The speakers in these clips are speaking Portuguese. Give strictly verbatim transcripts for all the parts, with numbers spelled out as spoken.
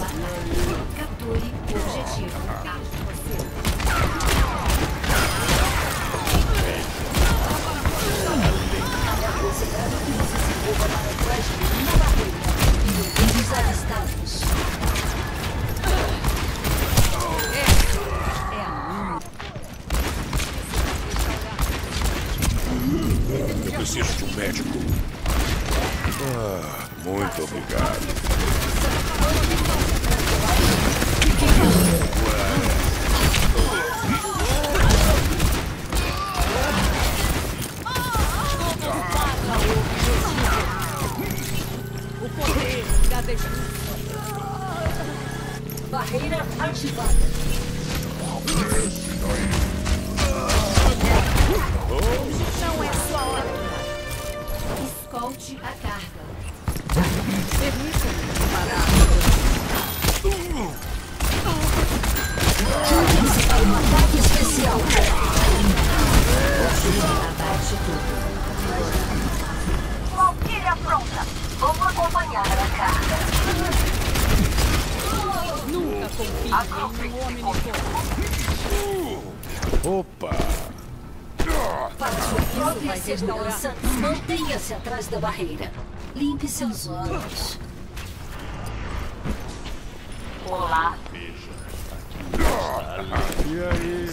Capture o objetivo. Inimigos avistados. É a minha. Eu preciso de um médico. Ah, muito obrigado. O poder da destruição. Barreira ativada. Não é sua hora. Escolte a carga. Permita-me parar. Juntem-se para um ataque especial. Abate tudo. Valquíria pronta. Vamos acompanhar a carga. Nunca confie em um homem de Opa! Para sua própria segurança, mantenha-se atrás da barreira. Limpe seus olhos. Olá. E aí?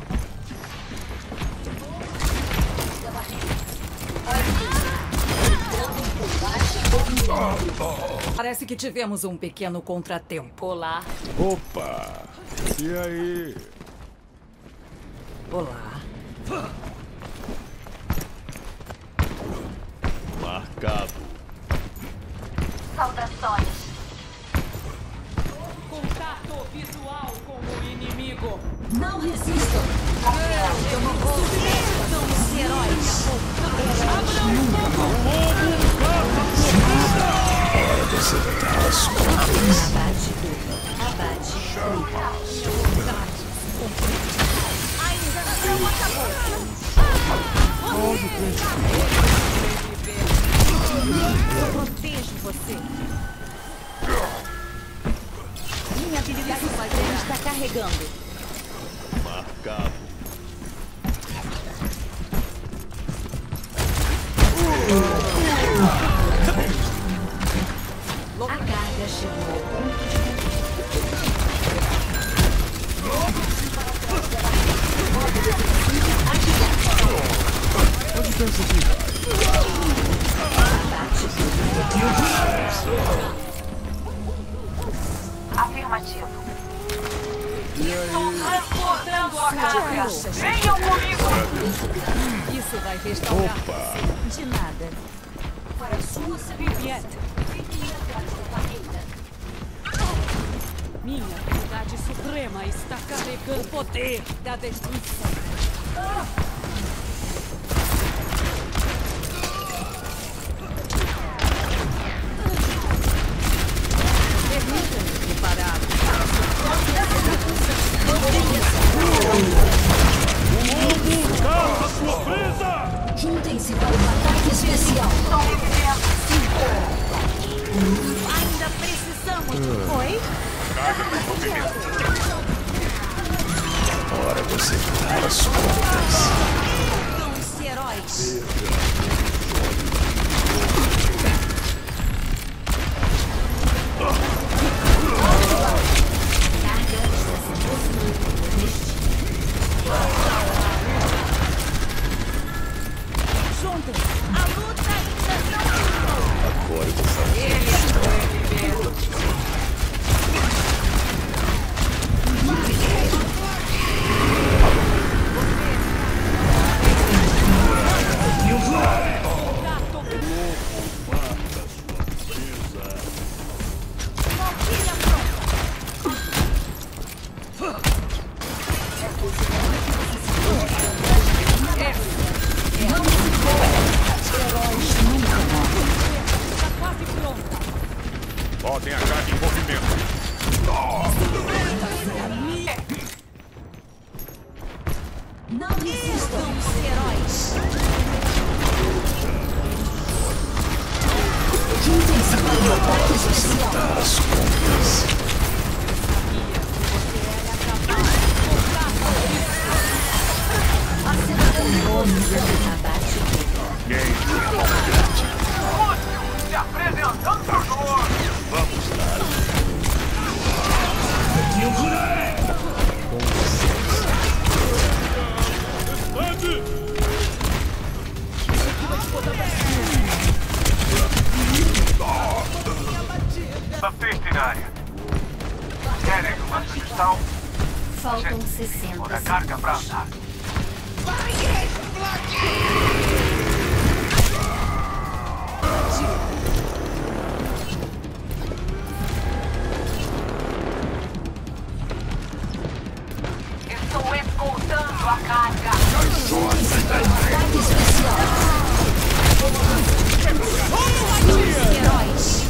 Parece que tivemos um pequeno contratempo. Olá. Opa! E aí? Olá. Marcado. Saudações. Contato visual com o inimigo. Não resistam. São os heróis. Hora de acertar as contas. Abate tudo. Abate tudo. Ainda não acabou. Eu protejo você. Minha habilidade está carregando. Marcado. A carga chegou ao ponto de Onde pensa que vai? Afirmativo. Estou transportando a carga. Venham comigo. Isso vai restaurar. Opa! De nada. para sua segurança. Viviette. Fique atrás da barreira. Minha habilidade suprema está carregando o poder da destruição. Permita-me preparar. Juntem-se para um ataque especial. Ainda precisamos de... Oi? Hora de acertar as contas. São os heróis. Juntem. A luta ainda não. Agora eu vou fazer. Está quase pronta. Botem a carga em movimento. Não resistam. São os heróis. Juntem-se para um ataque especial. As contas. Abate. Se apresentando pro jogo! Vamos lá. Baptiste na área. Querem uma sugestão? Faltam sessenta. Hora carga pra andar. Estou escoltando a carga. Ataque especial. Heróis.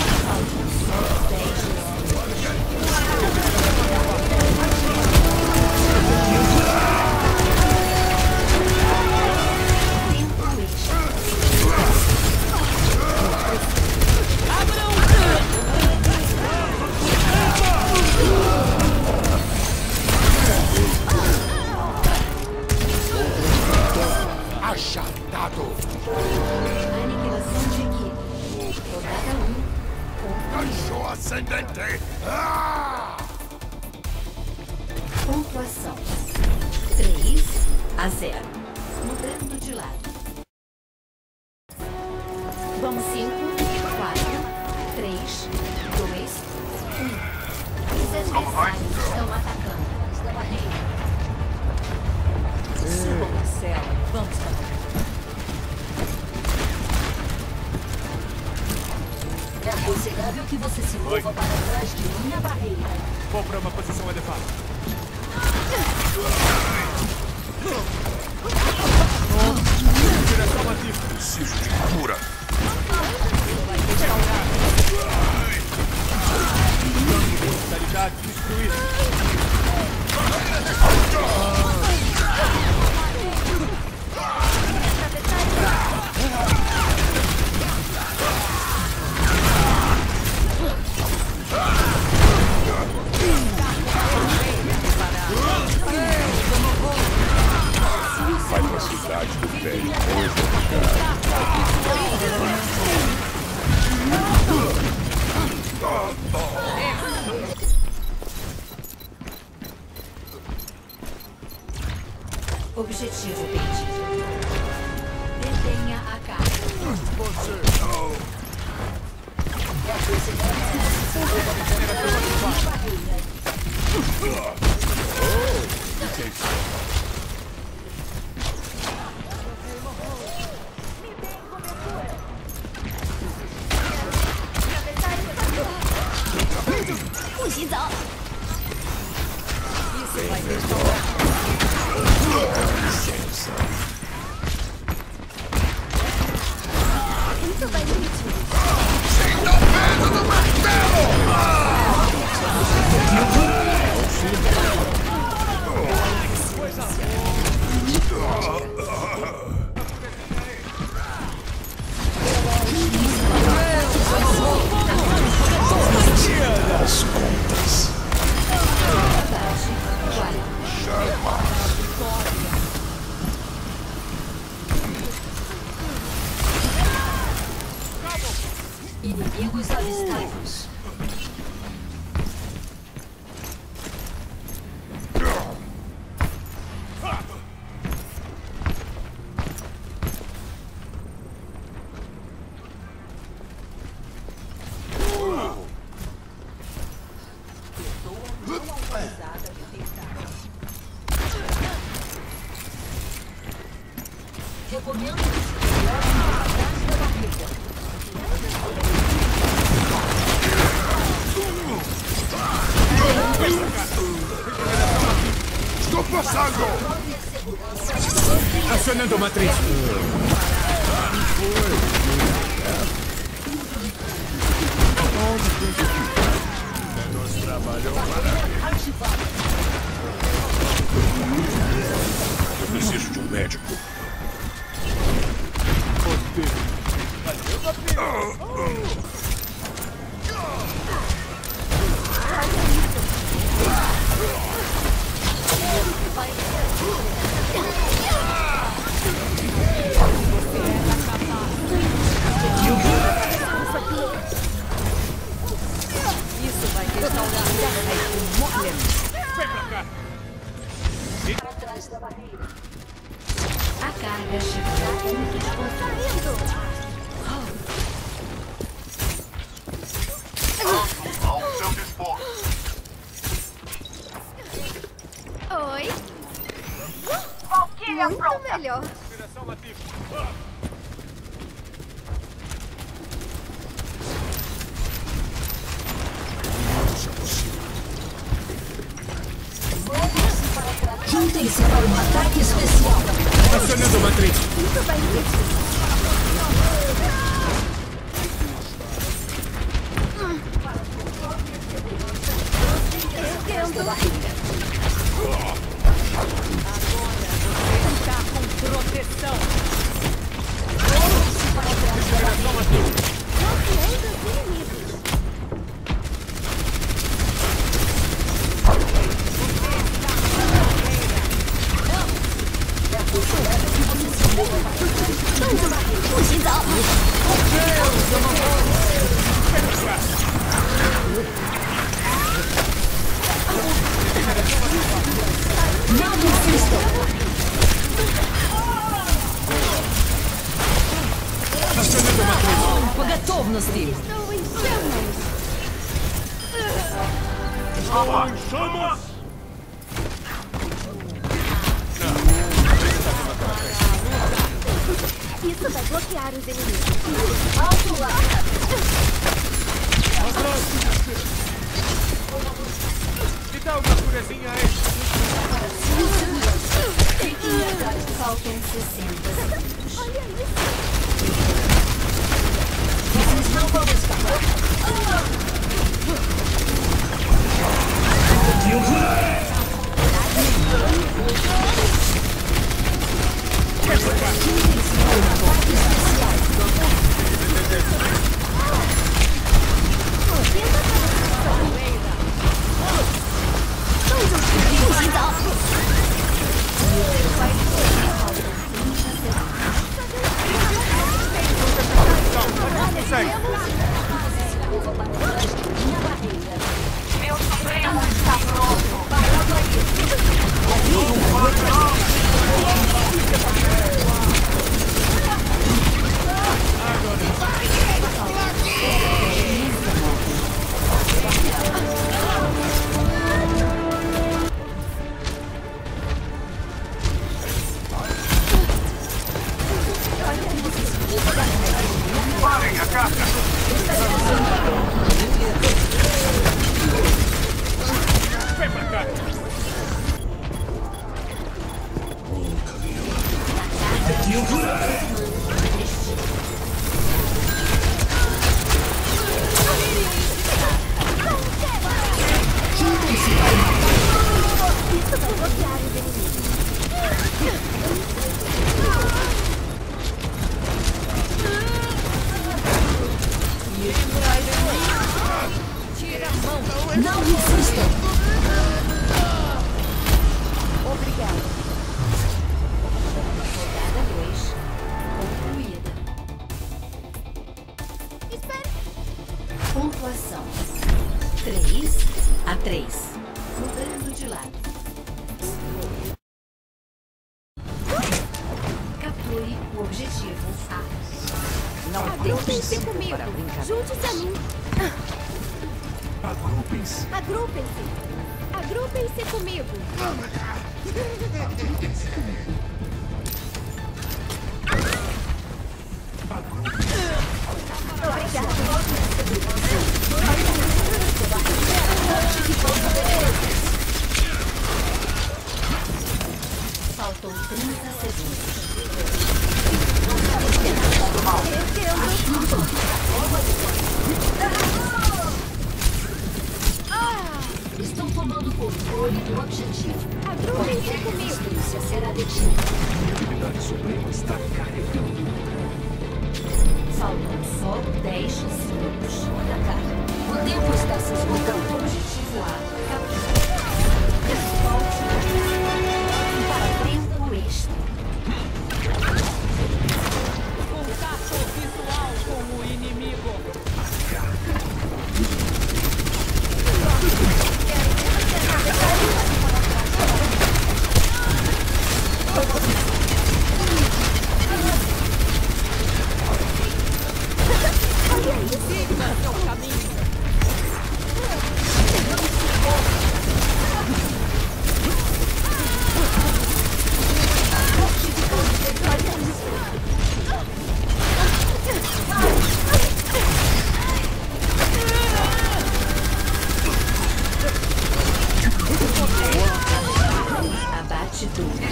Achatado. Aniquilação de equipe. Rodada um. Cachorro ascendente. Ah! Pontuação três a zero. Mudando de lado. Vamos cinco, quatro, três, dois, um. Os adversários estão atacando. Da barreira. Subam na cela. Vamos para É aconselhável que você se mova para trás de minha barreira. Vou para uma posição elevada. Direção ativa. Preciso de cura. Vitalidade destruída. Vai pra cidade do velho. Objetivo perdido. Detenha a carga. É aconselhável que você se mova para trás de minha barreira. Licença. Isso vai permitir. Sinta o peso do martelo! As contas. Chama. Inimigos avistados. Recomendo que se levem para trás da barriga. Estou passando! Acionando a matriz. Menos trabalhou para Eu preciso de um médico. A carga chegou a ponto de controle. Ao seu dispor. Oi. Valkyria pronta. Melhor. Operação ativa. Juntem-se para um ataque especial. Acionando a matriz. Isso vai ser. Da barreira. Está com proteção. Operação ativa. Bloqueando os inimigos. Não desistam. Acionando a matriz. Подготовности. Estou em chamas. Chamas. Isso vai bloquear os inimigos. Alto lá. Me dá uma curazinha aí. Faltam sessenta segundos. Olha isso. Vocês não vão escapar. Consegue. Meu supremo está pronto. Parem a carga. Vem pra cá. Isso vai bloquear os inimigos. Tira a mão. Não resistam. Obrigada. Rodada dois. Concluída. Espere. Pontuação. três a três. Mudando de lado. Capture o objetivo A. Agrupem-se comigo. Junte-se a mim. Agrupem-se. Agrupem-se. Agrupem-se comigo. Faltam trinta segundos. Estão tomando controle do objetivo. Agrupem-se Qualquer comigo. resistência será detida. A unidade suprema está carregando. Faltam só dez segundos para atacar. O tempo está se esgotando. Objetivo A. Captura. Volte para tempo extra. Contato visual com o inimigo.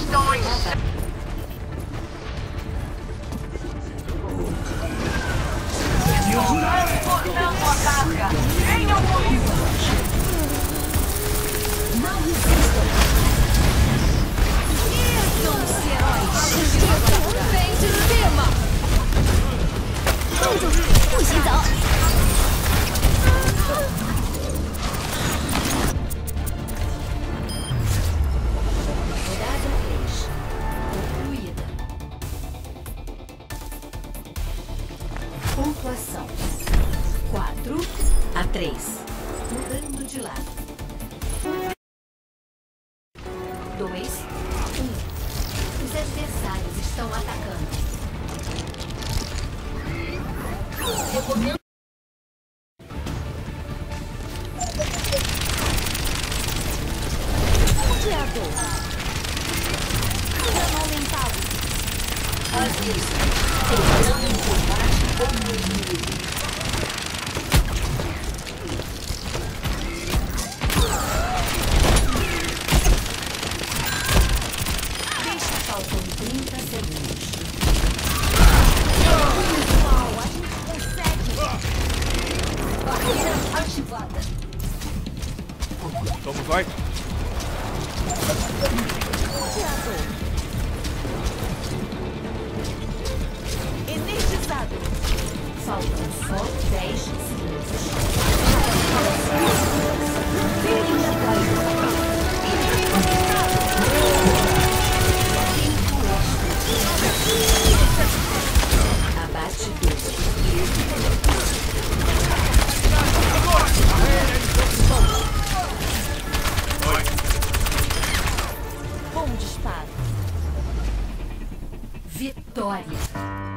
Dois. Cortando a carga. Venham comigo. Não resistam. Ergam-se, heróis. Vem de cima! 公主，不许走！ Rodada três. Concluída. Pontuação: quatro a três. Mudando de lado. dois, um. Os adversários estão atacando. Recomendo. Onde é a dor? Dano aumentado. Às vezes, entrando em combate como inimigo. Faltam trinta segundos. Uau, a gente consegue. Barreira ativada. Vamos, vai. Onde é a dor? Energizado. Faltam só dez segundos. Abate dois. Bom disparo. Vitória.